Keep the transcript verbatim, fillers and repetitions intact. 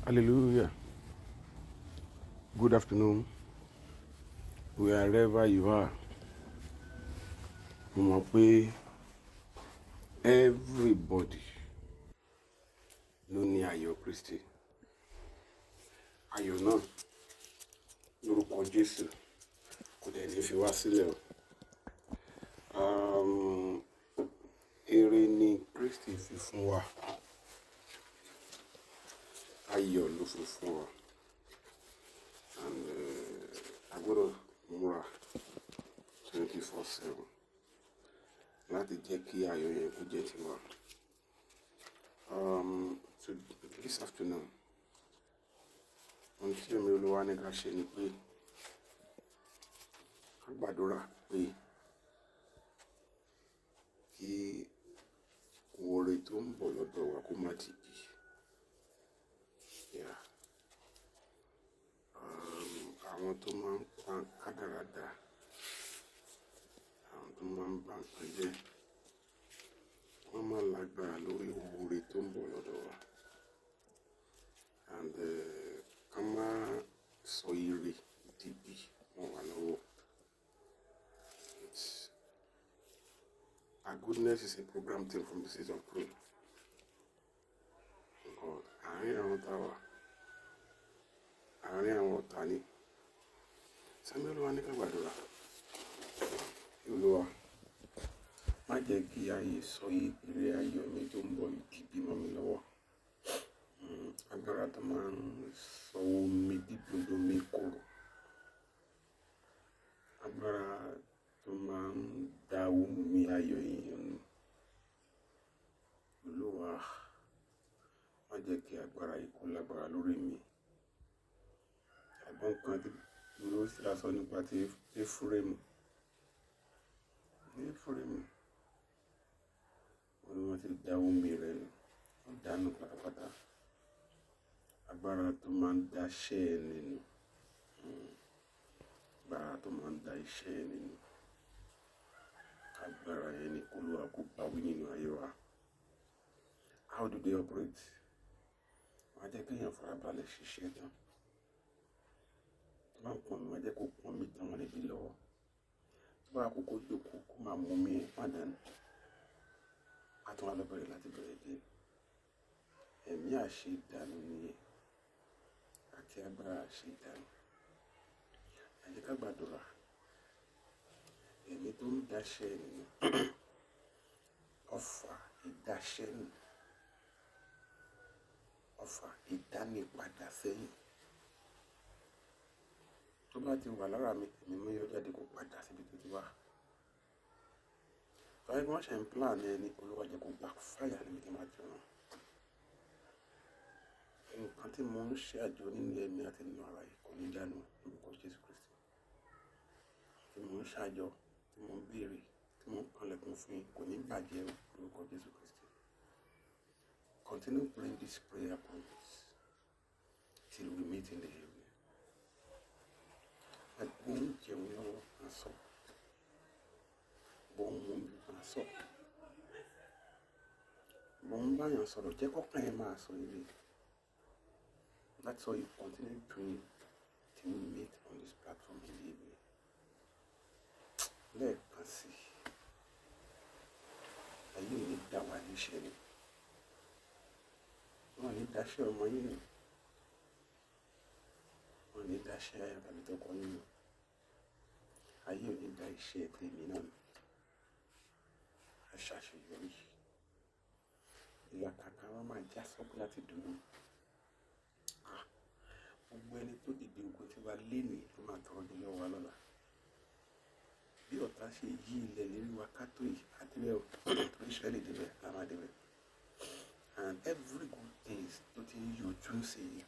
Hallelujah. Good afternoon, wherever you are. Mo mọ̀ pé everybody ló ní ayọ̀ Kristi. Ayọ̀ náà lórúkọ Jésù kò dẹ̀ ní fi wá sílẹ̀ o. Um, ire ni Kristi fi fún wa. Ayọ̀ ló fi fún wa. And uh, a gbọ́dọ̀ múra twenty-four seven láti jẹ́ kí ayọ̀ yẹn kó jẹ́ tiwa. Um, so this afternoon, ohun tí èmi Olúwa ní ká ṣe ni pé ká gbàdúrà pé kí oore tó ń bọ̀ lọ́dọ̀ wa kó má ti di. Yeah. Um, àwọn tó máa ń pa kádàrádà, àwọn tó máa ń ba nǹkan jẹ́, wọ́n máa lágbára lórí oore tó ń bọ̀ lọ́dọ̀ wa. And uh, ká má sọ ire dìbì wọn wà lọ́wọ́. It's, our goodness is a program thing from the seeds of prayer. God, àárín àwọn táwa, àárín àwọn ọ̀tá ni. Sẹ́mi Olúwa ní ká gbàdúrà. Olúwa, má jẹ́ kí ayé sọ ire ayọ̀ mi tó ń bọ̀ dìbì mọ́ mi lọ́wọ́. Agbára tó máa ń sọ omi dídùn mi korò. Agbára tó máa ń da omi ayọ̀ èèyàn nù. Olúwa, má jẹ́ kí agbára yìí kó lágbára lórí mi. Àgbọn kan tí ló sì sọ nípa ti Éfúrémù. Éfúrémù, Olúwa ti da omi rẹ̀ nù, ó dànù pátápátá. Agbára tó máa ń da iṣẹ́ ẹni nù. Agbára tó máa ń da iṣẹ́ ẹni nù. Agbára yẹn ni Olúwa kó bá wí nínú ayé wa. How do they operate? Wọ́n á jẹ́ kí èèyàn farabalẹ̀ ṣiṣẹ́ tán. Tó bá ń pọn mi, wọ́n á jẹ́ kó pọn mi tán wọn níbi lọ́wọ́. Tó bá àkókò jókòó kó máa mú mi pàdánù. A tún wá lọ bẹ̀rẹ̀ láti bẹ̀rẹ̀ dé. Ẹ̀mí àṣedànù nìyẹn. Àti agbára àṣedànù. Ẹ jẹ́ ká gbàdúrà. Ẹ̀mí tó ń daṣẹ́ nínú. Ọfà ìdaṣẹ́ nù. Ọfà ìdánipadà sẹ́yìn. Tó bá ti wà lára mi, èmi mú yọ jáde kó padà síbi tó ti wá. Báyìí wọ́n ṣe ń plan ẹni, Olúwa jẹ́ kó gba fáyà níbi tí máa jẹun. Nǹkan tí mo ń ṣe àjọ nínú ẹ̀mí àti nínú ara yìí kò ní dànù lórúkọ Jésù Kristi. Tí mo ń ṣàjọ, tí mo ń béèrè, tí mo ń kanlẹ̀kùn fún yín kò ní bàjẹ́ lórúkọ Jésù Kristi. Continue praying this prayer points till we meet in the evening. Bó ń jẹun lọ́wọ́ máa sọ. Bó ń mú mi máa sọ. Bó ń báyàn sọ̀rọ̀ jẹ́ kọ́kàn ẹ̀ máa sọ ire. That's all you continue doing till we meet on this platform in the evening. Lẹ́ẹ̀kan sí i, ayé ò ní dá wa níṣẹ́ ni. Wọ́n ò ní dáṣẹ́ ọmọ yín nù. Wọ́n ò ní dáṣẹ́ ayọ̀ tàbí tọkọ yín nù. Ayé ò ní dá iṣẹ́ tèmi náà nù. A ṣàṣeyọrí. Ìlàkàkà wọn máa já sọ́kù láti dùn. Gbogbo ẹni tó dìde ogun tí wàá lé ní ló máa tọrọ di lọ́wọ́ wa lọ́la. Bí ọ̀tá ṣe yí ilẹ̀ lérí wa kátó yìí, àdébẹ̀ ò tó Ísírẹ́lì débẹ̀, la máa débẹ̀. And every good things tó ti ń yọjú sí i,